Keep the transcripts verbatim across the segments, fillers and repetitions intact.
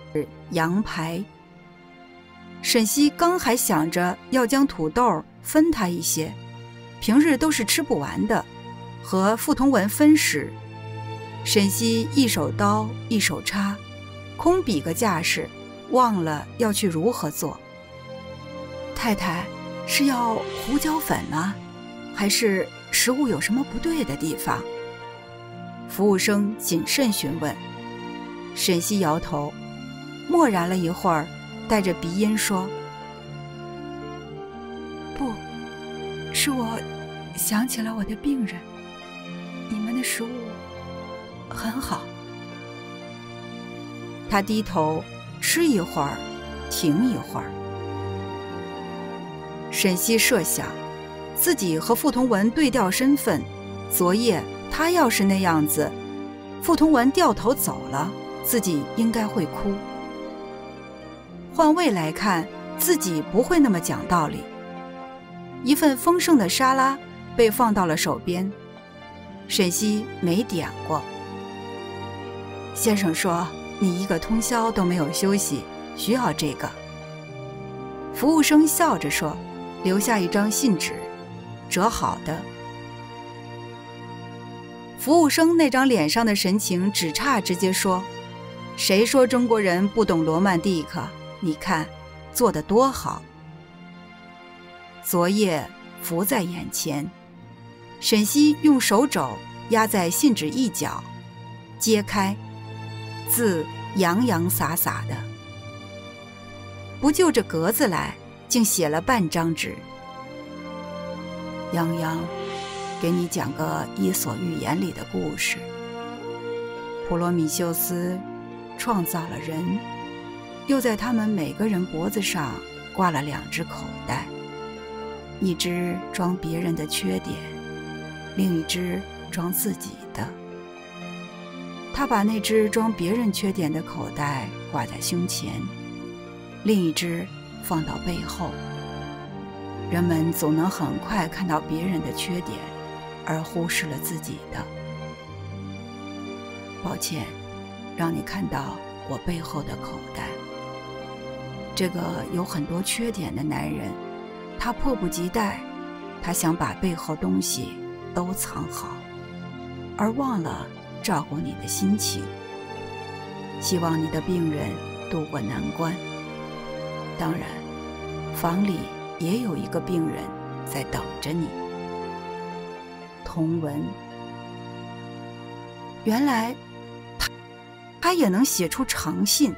羊排。沈西刚还想着要将土豆分他一些，平日都是吃不完的，和傅同文分食。沈西一手刀一手叉，空比个架势，忘了要去如何做。太太，是要胡椒粉吗？还是食物有什么不对的地方？服务生谨慎询问。沈西摇头，默然了一会儿，带着鼻音说：不，是我想起了我的病人，你们的食物很好。他低头吃一会儿，停一会儿。沈西设想自己和傅同文对调身份，昨夜他要是那样子，傅同文掉头走了，自己应该会哭。换位来看，自己不会那么讲道理。一份丰盛的沙拉被放到了手边，沈西没点过。先生说你一个通宵都没有休息，需要这个。服务生笑着说，留下一张信纸，折好的。服务生那张脸上的神情只差直接说，谁说中国人不懂罗曼蒂克？你看做得多好。昨夜浮在眼前，沈西用手肘压在信纸一角，揭开，字洋洋洒洒的，不就着格子来，竟写了半张纸。泱泱，给你讲个伊索寓言里的故事。普罗米修斯创造了人，又在他们每个人脖子上挂了两只口袋，一只装别人的缺点，另一只装自己的。他把那只装别人缺点的口袋挂在胸前，另一只放到背后。人们总能很快看到别人的缺点，而忽视了自己的。抱歉，让你看到我背后的口袋。这个有很多缺点的男人，他迫不及待，他想把背后东西都藏好，而忘了照顾你的心情。希望你的病人渡过难关。当然，房里也有一个病人在等着你。同文，原来他他也能写出长信，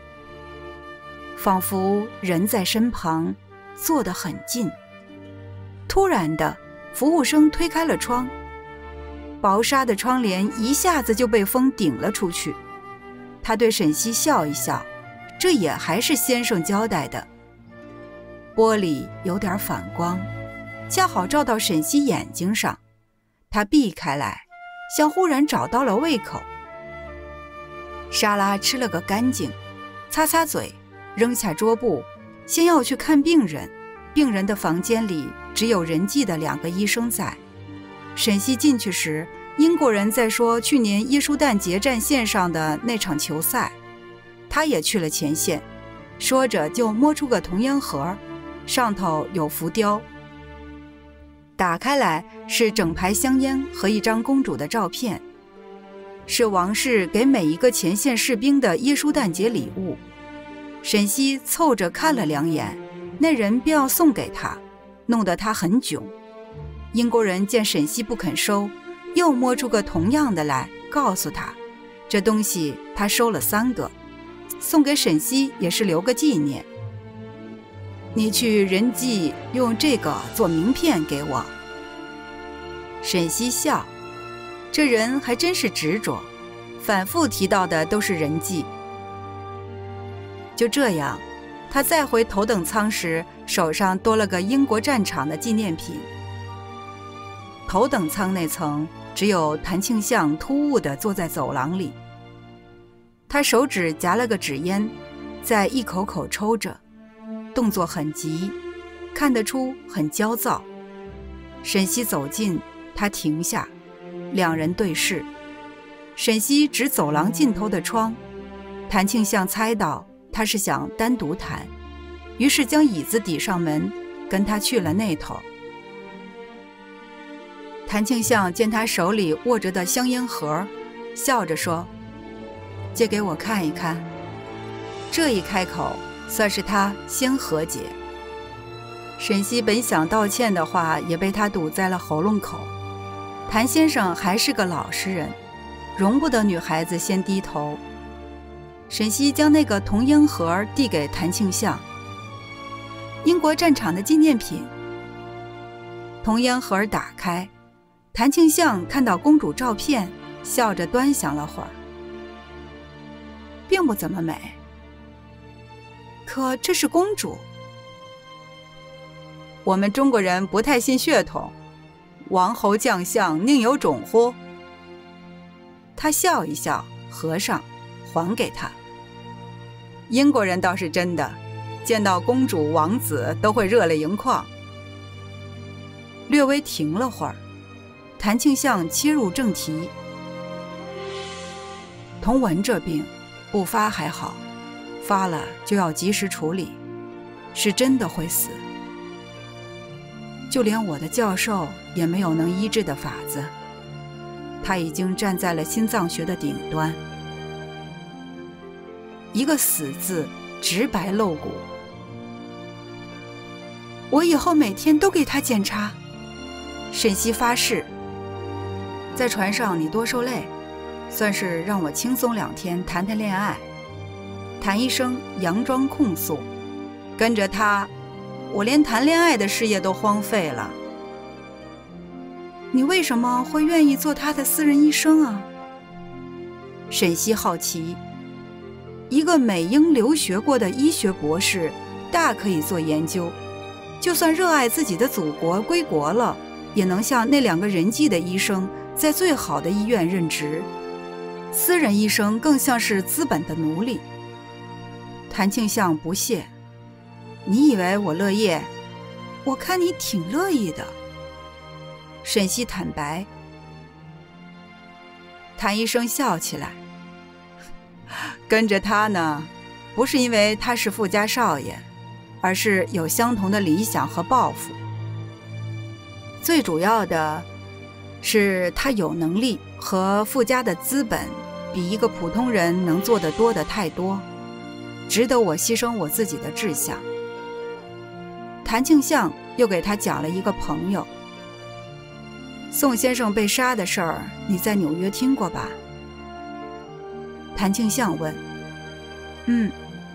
仿佛人在身旁，坐得很近。突然的，服务生推开了窗，薄纱的窗帘一下子就被风顶了出去。他对沈西笑一笑，这也还是先生交代的。玻璃有点反光，恰好照到沈西眼睛上，他避开来，像忽然找到了胃口。沙拉吃了个干净，擦擦嘴，扔下桌布，先要去看病人。病人的房间里只有人际的两个医生在。沈西进去时，英国人在说去年耶稣诞节战线上的那场球赛，他也去了前线，说着就摸出个铜烟盒，上头有浮雕，打开来是整排香烟和一张公主的照片，是王室给每一个前线士兵的耶稣诞节礼物。沈西凑着看了两眼，那人便要送给他，弄得他很囧。英国人见沈西不肯收，又摸出个同样的来，告诉他这东西他收了三个，送给沈西也是留个纪念。你去人际用这个做名片给我。沈西笑，这人还真是执着，反复提到的都是人际。就这样，他再回头等舱时，手上多了个英国战场的纪念品。头等舱那层只有谭庆相突兀地坐在走廊里，他手指夹了个纸烟，在一口口抽着，动作很急，看得出很焦躁。沈西走近，他停下，两人对视。沈西指走廊尽头的窗， 谭庆相猜到他是想单独谈，于是将椅子抵上门，跟他去了那头。谭庆相见他手里握着的香烟盒，笑着说：“借给我看一看。”这一开口，算是他先和解。沈西本想道歉的话，也被他堵在了喉咙口。谭先生还是个老实人，容不得女孩子先低头。沈西将那个铜烟盒递给谭庆相：“英国战场的纪念品。”铜烟盒打开，谭庆相看到公主照片，笑着端详了会儿，并不怎么美。可这是公主。我们中国人不太信血统，王侯将相宁有种乎？他笑一笑，合上，还给他。英国人倒是真的，见到公主王子都会热泪盈眶。略微停了会儿，谭庆相切入正题：童文这病不发还好，发了就要及时处理，是真的会死。就连我的教授也没有能医治的法子，他已经站在了心脏学的顶端。一个死字直白露骨。我以后每天都给他检查。沈西发誓，在船上你多受累，算是让我轻松两天谈谈恋爱。谭医生佯装控诉，跟着他，我连谈恋爱的事业都荒废了。你为什么会愿意做他的私人医生啊？沈西好奇，一个美英留学过的医学博士，大可以做研究，就算热爱自己的祖国归国了，也能像那两个人际的医生，在最好的医院任职。私人医生更像是资本的奴隶。谭庆相不屑，你以为我乐意？我看你挺乐意的。沈西坦白。谭医生笑起来，跟着他呢，不是因为他是富家少爷，而是有相同的理想和抱负。最主要的是他有能力和富家的资本比一个普通人能做得多得太多，值得我牺牲我自己的志向。谭庆相又给他讲了一个朋友。宋先生被杀的事儿，你在纽约听过吧？谭庆相问。嗯。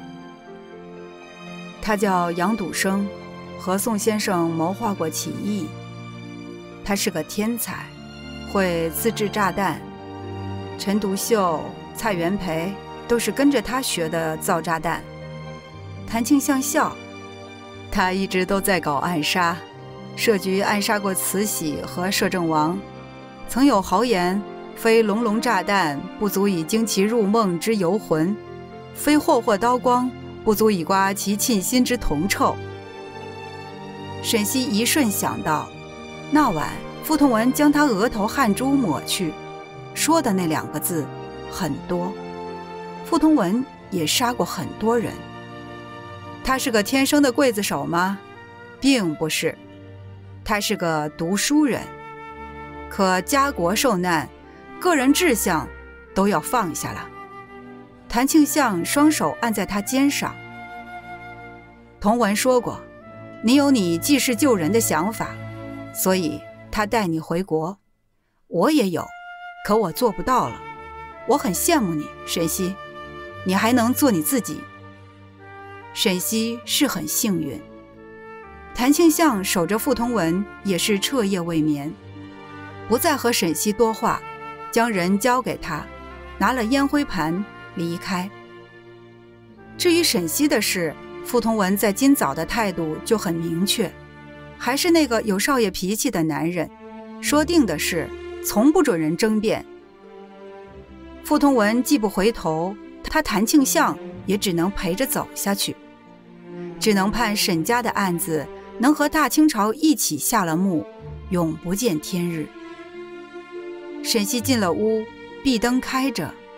他叫杨笃生，和宋先生谋划过起义。他是个天才，会自制炸弹。陈独秀、蔡元培都是跟着他学的造炸弹。谭庆相笑，他一直都在搞暗杀，设局暗杀过慈禧和摄政王，曾有豪言，非隆隆炸弹不足以惊其入梦之游魂，非霍霍刀光不足以刮其沁心之铜臭。沈西一瞬想到，那晚傅同文将他额头汗珠抹去，说的那两个字很多。傅同文也杀过很多人。他是个天生的刽子手吗？并不是，他是个读书人。可家国受难，个人志向都要放下了。谭庆相双手按在他肩上。同文说过，你有你济世救人的想法，所以他带你回国。我也有，可我做不到了。我很羡慕你，沈西，你还能做你自己。沈西是很幸运。谭庆相守着傅同文也是彻夜未眠，不再和沈西多话，将人交给他，拿了烟灰盘离开。至于沈西的事，傅同文在今早的态度就很明确，还是那个有少爷脾气的男人，说定的事从不准人争辩。傅同文既不回头，他谭庆相也只能陪着走下去，只能盼沈家的案子能和大清朝一起下了幕，永不见天日。沈西进了屋，壁灯开着，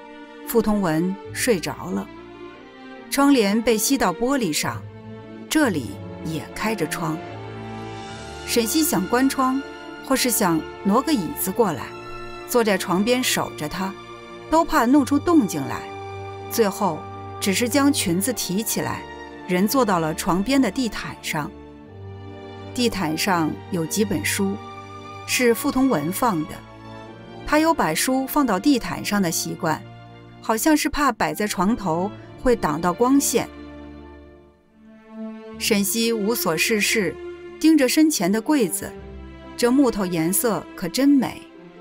傅通文睡着了，窗帘被吸到玻璃上，这里也开着窗。沈西想关窗，或是想挪个椅子过来，坐在床边守着他，都怕弄出动静来。最后只是将裙子提起来，人坐到了床边的地毯上。地毯上有几本书，是傅通文放的。他有把书放到地毯上的习惯，好像是怕摆在床头会挡到光线。沈西无所事事，盯着身前的柜子，这木头颜色可真美，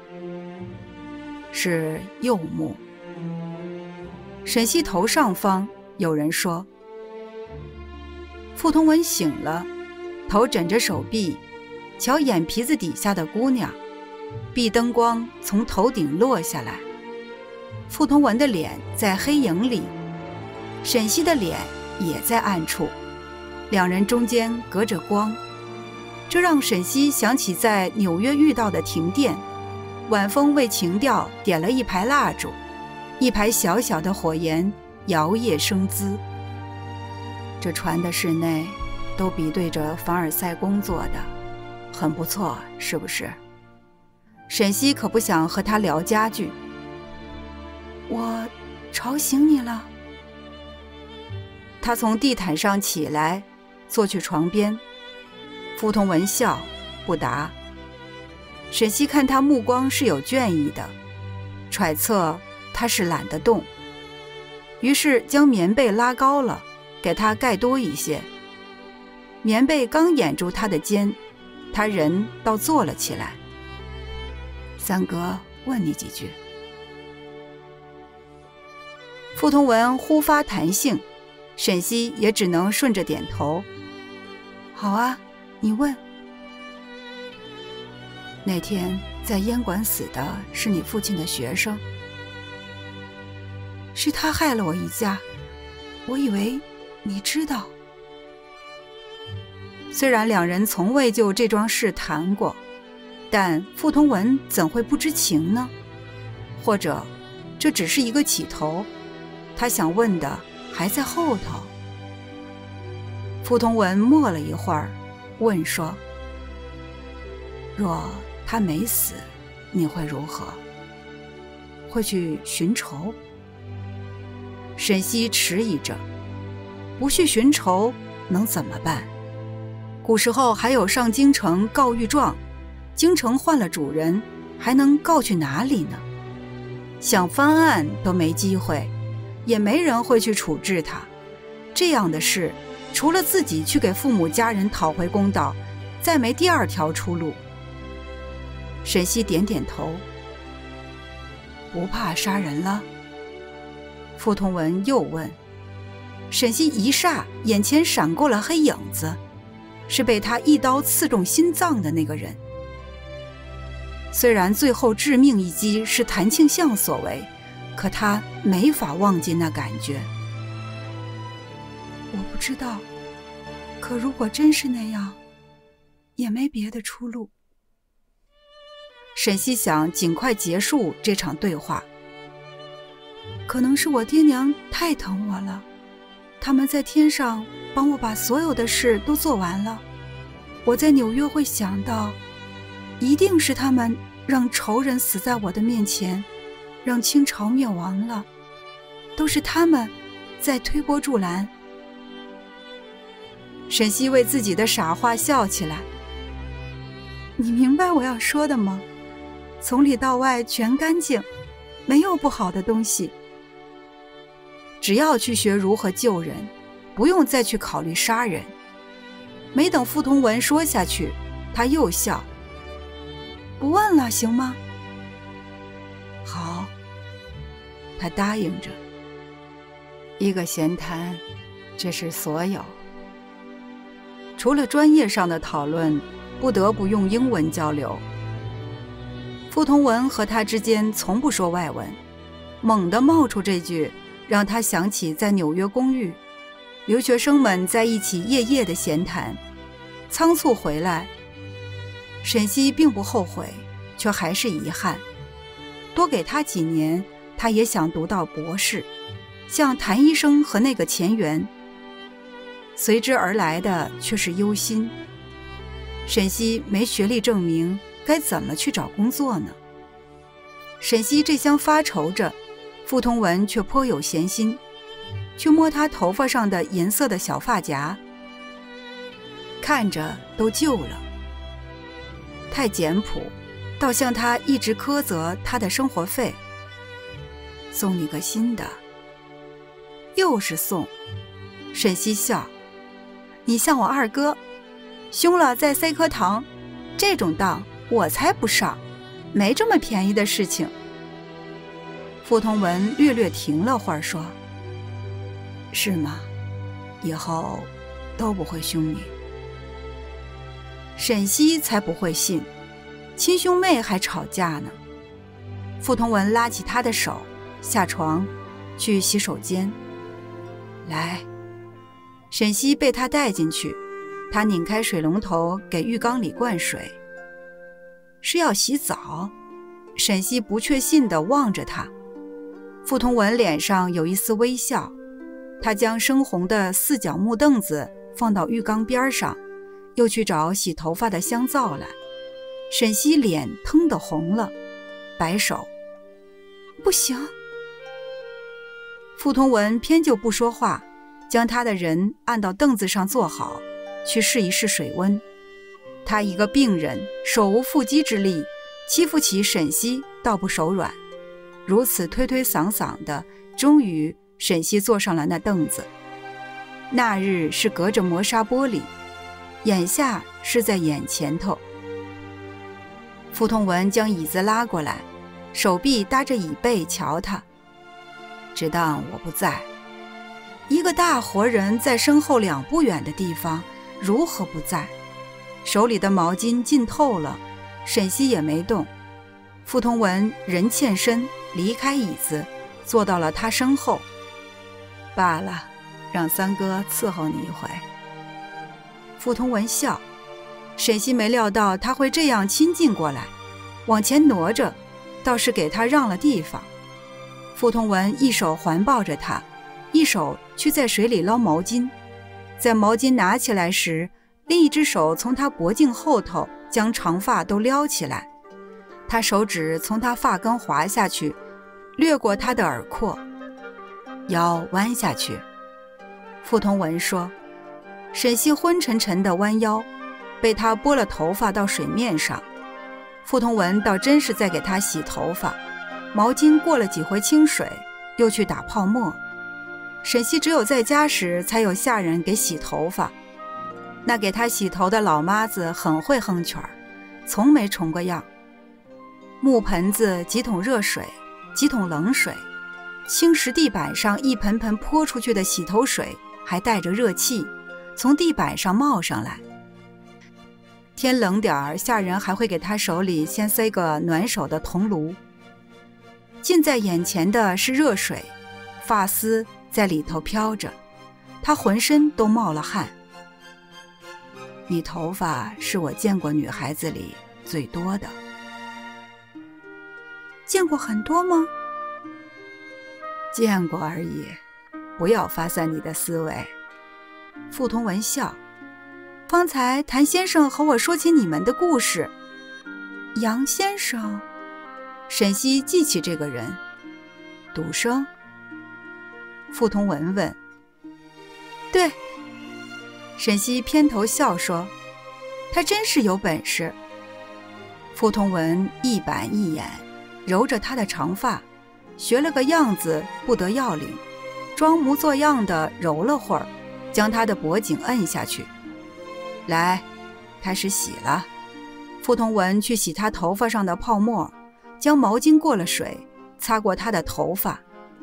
是柚木。沈西头上方有人说。傅通文醒了，头枕着手臂，瞧眼皮子底下的姑娘，壁灯光从头顶落下来，傅通文的脸在黑影里，沈西的脸也在暗处，两人中间隔着光。这让沈西想起在纽约遇到的停电，晚风为情调点了一排蜡烛，一排小小的火焰摇曳生姿。这船的室内都比对着凡尔赛宫做的，很不错，是不是？沈西可不想和他聊家具。我吵醒你了？他从地毯上起来，坐去床边。傅通文笑不答。沈西看他目光是有倦意的，揣测他是懒得动，于是将棉被拉高了，给他盖多一些。棉被刚掩住他的肩，他人倒坐了起来。三哥，问你几句。傅通文忽发弹性，沈西也只能顺着点头。好啊，你问。那天在烟馆死的是你父亲的学生。是他害了我一家，我以为你知道。虽然两人从未就这桩事谈过，但傅通文怎会不知情呢？或者这只是一个起头，他想问的还在后头。傅通文默了一会儿，问说：若他没死，你会如何？会去寻仇？沈西迟疑着，不去寻仇能怎么办？古时候还有上京城告御状，京城换了主人，还能告去哪里呢？想翻案都没机会，也没人会去处置他。这样的事，除了自己去给父母家人讨回公道，再没第二条出路。沈西点点头。不怕杀人了？傅通文又问。沈西一霎，眼前闪过了黑影子，是被他一刀刺中心脏的那个人。虽然最后致命一击是谭庆相所为，可他没法忘记那感觉。我不知道，可如果真是那样，也没别的出路。沈西想尽快结束这场对话。可能是我爹娘太疼我了，他们在天上帮我把所有的事都做完了。我在纽约会想到，一定是他们让仇人死在我的面前，让清朝灭亡了，都是他们在推波助澜。沈西为自己的傻话笑起来。你明白我要说的吗？从里到外全干净，没有不好的东西。只要去学如何救人，不用再去考虑杀人。没等傅通文说下去，他又笑。不问了，行吗？好，他答应着。一个闲谈，这是所有。除了专业上的讨论，不得不用英文交流。傅通文和他之间从不说外文，猛地冒出这句，让他想起在纽约公寓，留学生们在一起夜夜的闲谈。仓促回来，沈西并不后悔，却还是遗憾。多给他几年，他他也想读到博士，像谭医生和那个钱媛。随之而来的却是忧心。沈西没学历证明，该怎么去找工作呢？沈西这厢发愁着，傅通文却颇有闲心，去摸他头发上的银色的小发夹，看着都旧了，太简朴，倒像他一直苛责他的生活费。送你个新的。又是送。沈西笑，你像我二哥，凶了再塞颗糖，这种当我才不上，没这么便宜的事情。傅通文略略停了会儿，说：是吗？以后都不会凶你。沈西才不会信，亲兄妹还吵架呢。傅通文拉起他的手，下床去洗手间。来。沈西被他带进去，他拧开水龙头给浴缸里灌水。是要洗澡？沈西不确信地望着他。傅通文脸上有一丝微笑，他将深红的四角木凳子放到浴缸边上，又去找洗头发的香皂来。沈西脸腾地红了，摆手：不行。傅通文偏就不说话，将他的人按到凳子上坐好，去试一试水温。他一个病人，手无缚鸡之力，欺负起沈西倒不手软。如此推推搡搡的，终于沈西坐上了那凳子。那日是隔着磨砂玻璃，眼下是在眼前头。傅通文将椅子拉过来，手臂搭着椅背瞧他，只当我不在。一个大活人在身后两步远的地方，如何不在？手里的毛巾浸透了，沈西也没动。傅通文人欠身离开椅子，坐到了他身后。罢了，让三哥伺候你一回。傅通文笑，沈西没料到他会这样亲近过来，往前挪着，倒是给他让了地方。傅通文一手环抱着他，一手去在水里捞毛巾，在毛巾拿起来时，另一只手从他脖颈后头将长发都撩起来，他手指从他发根滑下去，掠过他的耳廓，腰弯下去。傅通文说。沈西昏沉沉地弯腰，被他拨了头发到水面上。傅通文倒真是在给他洗头发，毛巾过了几回清水，又去打泡沫。沈西只有在家时才有下人给洗头发，那给他洗头的老妈子很会哼曲儿，从没重过样。木盆子几桶热水，几桶冷水，青石地板上一盆盆泼出去的洗头水还带着热气，从地板上冒上来。天冷点儿，下人还会给他手里先塞个暖手的铜炉。近在眼前的是热水，发丝在里头飘着，他浑身都冒了汗。你头发是我见过女孩子里最多的。见过很多吗？见过而已，不要发散你的思维。傅通文笑，方才谭先生和我说起你们的故事。杨先生？沈西记起这个人。赌生？傅通文问。对。沈西偏头笑说，他真是有本事。傅通文一板一眼揉着他的长发，学了个样子不得要领，装模作样的揉了会儿，将他的脖颈摁下去。来，开始洗了。傅通文去洗他头发上的泡沫，将毛巾过了水，擦过他的头发。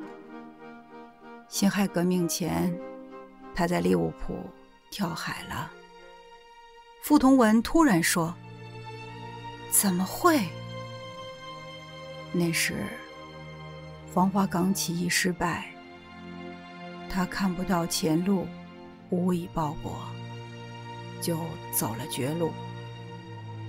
辛亥革命前，他在利物浦跳海了。傅通文突然说，怎么会？那时黄花岗起义失败，他看不到前路，无以报国，就走了绝路。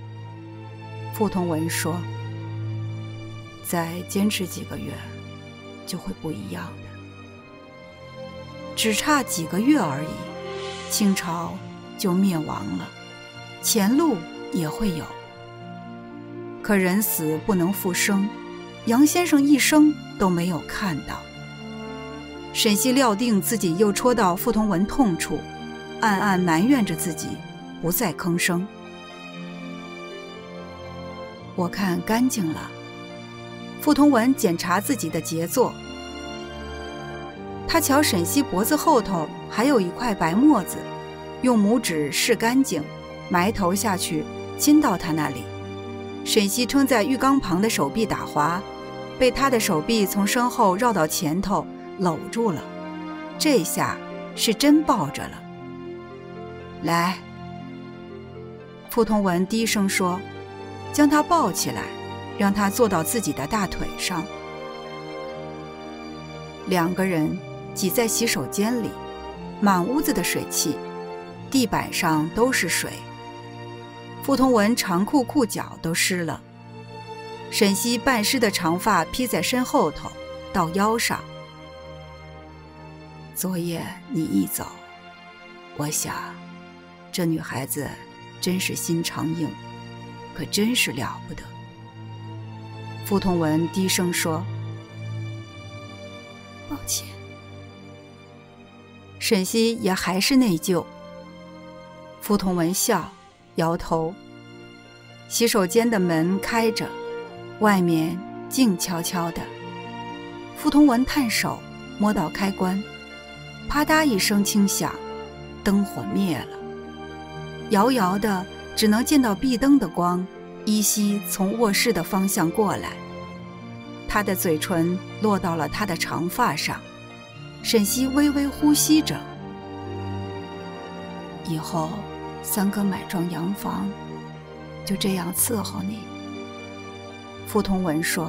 傅通文说，再坚持几个月， 就会不一样的。只差几个月而已，清朝就灭亡了，前路也会有。可人死不能复生，杨先生一生都没有看到。沈西料定自己又戳到傅同文痛处，暗暗埋怨着自己，不再吭声。我看干净了。傅同文检查自己的杰作，他瞧沈西脖子后头还有一块白沫子，用拇指拭干净，埋头下去亲到他那里。沈西撑在浴缸旁的手臂打滑，被他的手臂从身后绕到前头搂住了，这下是真抱着了。来，傅同文低声说，将他抱起来，让他坐到自己的大腿上。两个人挤在洗手间里，满屋子的水汽，地板上都是水。傅同文长裤裤脚都湿了，沈西半湿的长发披在身后头，到腰上。昨夜你一走，我想这女孩子真是心肠硬，可真是了不得。傅同文低声说，抱歉。沈西也还是内疚。傅同文笑，摇头。洗手间的门开着，外面静悄悄的。傅同文探手摸到开关，啪嗒一声轻响，灯火灭了。遥遥的只能见到壁灯的光依稀从卧室的方向过来。他的嘴唇落到了他的长发上，沈西微微呼吸着。以后三哥买幢洋房，就这样伺候你。傅同文说，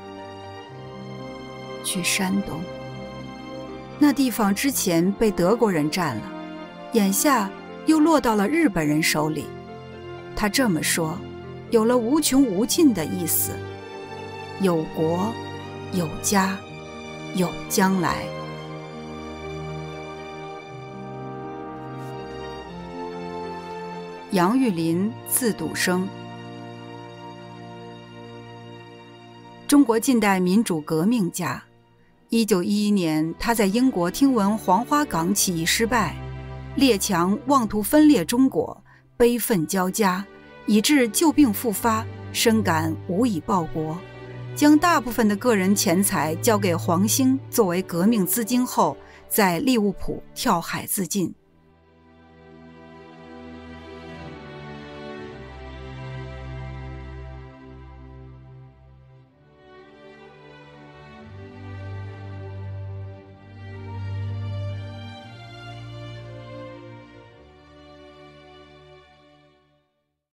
去山东，那地方之前被德国人占了，眼下又落到了日本人手里。他这么说，有了无穷无尽的意思，有国，有家，有将来。杨玉林，字笃生，中国近代民主革命家。一九一一年，他在英国听闻黄花岗起义失败，列强妄图分裂中国，悲愤交加，以致旧病复发，深感无以报国，将大部分的个人钱财交给黄兴作为革命资金后，在利物浦跳海自尽。